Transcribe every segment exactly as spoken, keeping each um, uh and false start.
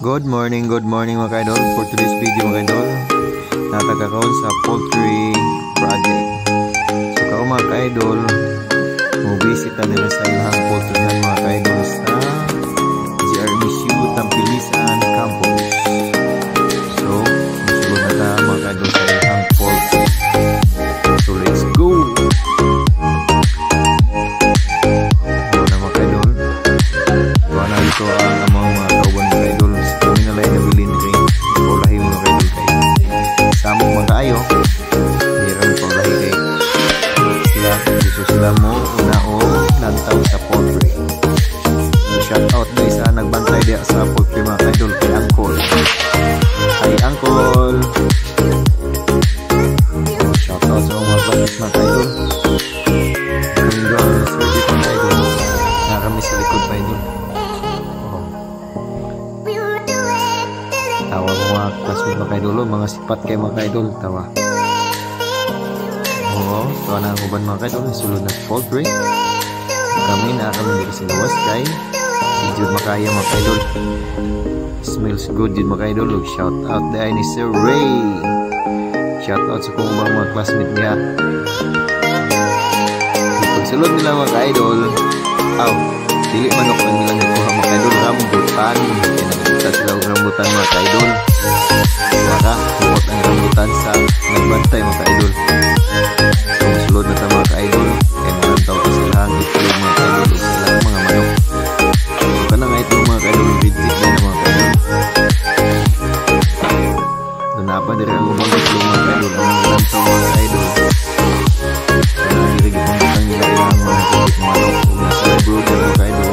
Good morning, good morning mga ka-idol. For today's video mga ka-idol, natagakaon sa poultry project. So kao mga ka-idol, mag-visit na nila sa lahang poultry ng mga ka-idol sa G R M S U Tampilisan Campus. So, masulod na ta mga ka-idol sa lahang poultry. So let's go! So na mga ka-idol, tuwa na dito ang amang mga kauban mga ka-idol. Nalay na bilin kay paulahin mo kay kay samok magkaayo diran paulahin kay sila gusto sila mo una o nantaw sa poultry. So shout out na isa nagbantay diya sa poultry mga ka-idol kay Uncle. Hi Uncle, shout out sa mga classmates mga ka-idol. Kaming doon sa mga ka-idol na kami sa likod pa idol. Tawa mga classmate mga ka-idol, mga sipat kayo mga ka-idol, tawa. Oo, tawa na ang uban mga ka-idol, sulod na poultry. Kami na kami dito sa gawas kay Jud makaya mga ka-idol. Smells good Jud mga ka-idol. Shout out the ni Sir Ray. Shout out sa kung ubang mga classmate niya. Pagsulod nila mga ka-idol, aw, dili manok ang nilang ikuha mga ka-idol, rambutan. Kita sila rambutan mga ka-idol. Maka huwag ang rambutan sa nagbantay mga ka-idol. So masulod na ta mga ka-idol, kaya malantaw pa sila ang itlog mga ka-idol, sila ang mga manok. So ka na nga itlog mga ka-idol, rigid na na mga ka-idol. Doon na pa diri ang ubang itlog mga ka-idol, ang malantaw mga ka-idol. So nagirigid ang butang nila ilang mga rigid mga manok, kung nasa brooder mga ka-idol.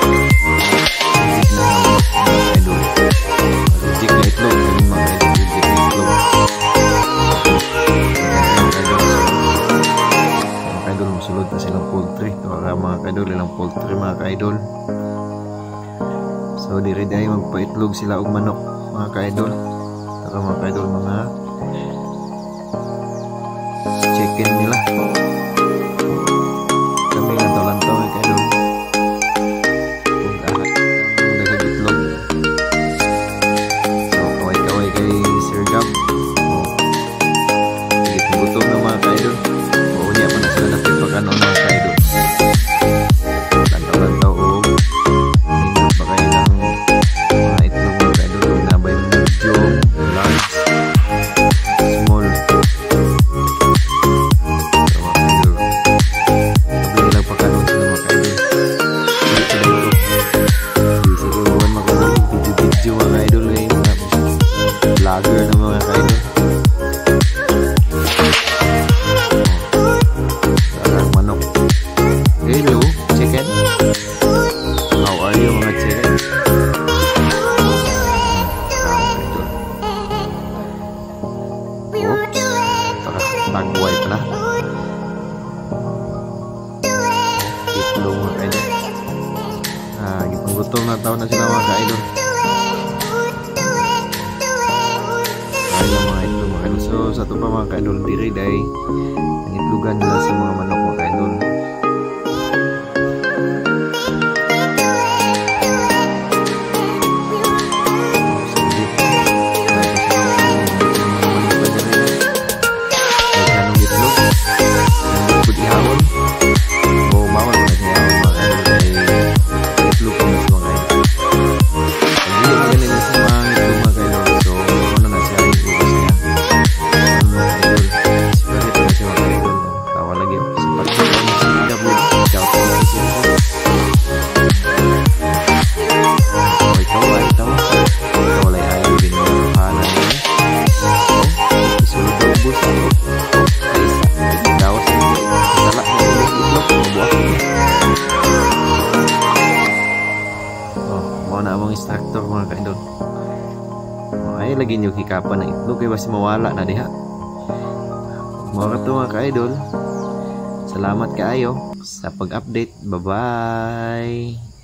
Sulod na silang poultry. Ito mga ka-idol, ilang poultry mga ka-idol. So diri dahil magpaitlog sila og manok mga ka-idol. Ito mga ka-idol, mga chicken nila. Kami lantaw-lantaw mga ka-idol. Kung ahat ang nagagitlog. So kaway-kaway kay Sir Gab. Gutom na mga ka-idol. Niya pa na sila natin pagkano mga ka-idol. Lantaw-lantaw o minat ba kayo ng mga itlog mga ka-idol. Nabay medium, large, small. So mga ka-idol, nabili lang pagkano sila mga ka-idol. Hindi sila ito. Hindi siguro mga ka-idol, video-video mga ka-idol, mga vlogger na mga ka-idol. Hello, chicken. How are you mga chicken? Oops, tagway pala. Itlog mga ka-idol. Ah, gipanggutom na tao na sila mga ka-idol. Ay lang mga itlog mga ka-idol. So sa ito pa mga ka-idol, diri dahil ang itlogan nila sa mga manok mga ka-idol. Na among instructor mga ka-idol. Ay lagi nyo hikapan ng itlog kay basi mawala na diha. Mga kato mga ka-idol, salamat kaayo sa pag-update. Bye bye.